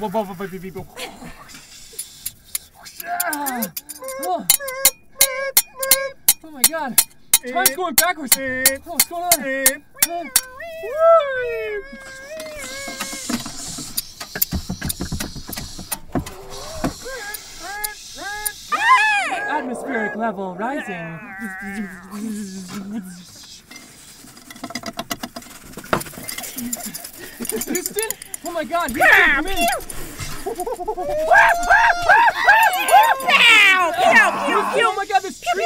Oh my God! Time's going backwards. Oh, what's going on? Atmospheric level rising. Houston? Oh my God! Houston, come in! Oh my God! This tree!